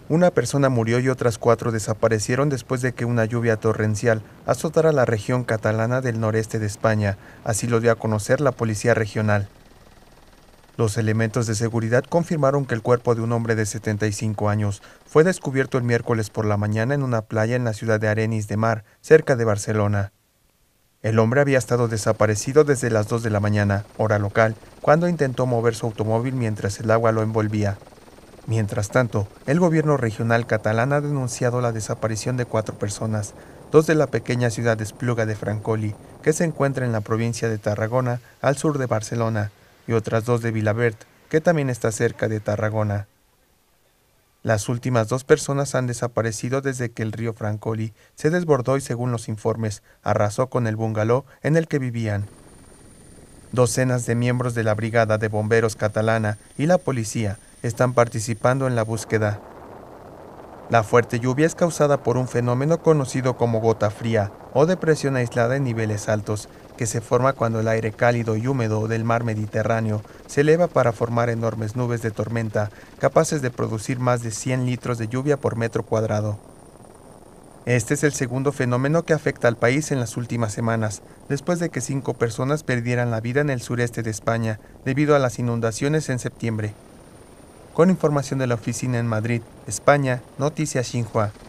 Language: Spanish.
Una persona murió y otras 4 desaparecieron después de que una lluvia torrencial azotara la región catalana del noreste de España, así lo dio a conocer la policía regional. Los elementos de seguridad confirmaron que el cuerpo de un hombre de 75 años fue descubierto el miércoles por la mañana en una playa en la ciudad de Arenys de Mar, cerca de Barcelona. El hombre había estado desaparecido desde las 2 de la mañana, hora local, cuando intentó mover su automóvil mientras el agua lo envolvía. Mientras tanto, el gobierno regional catalán ha denunciado la desaparición de 4 personas, 2 de la pequeña ciudad de Espluga de Francolí, que se encuentra en la provincia de Tarragona, al sur de Barcelona, y otras 2 de Vilaverd, que también está cerca de Tarragona. Las últimas 2 personas han desaparecido desde que el río Francolí se desbordó y, según los informes, arrasó con el bungalow en el que vivían. Docenas de miembros de la Brigada de Bomberos catalana y la policía están participando en la búsqueda. La fuerte lluvia es causada por un fenómeno conocido como gota fría o depresión aislada en niveles altos, que se forma cuando el aire cálido y húmedo del mar Mediterráneo se eleva para formar enormes nubes de tormenta capaces de producir más de 100 litros de lluvia por metro cuadrado. Este es el segundo fenómeno que afecta al país en las últimas semanas, después de que 5 personas perdieran la vida en el sureste de España debido a las inundaciones en septiembre. Con información de la oficina en Madrid, España, Noticias Xinhua.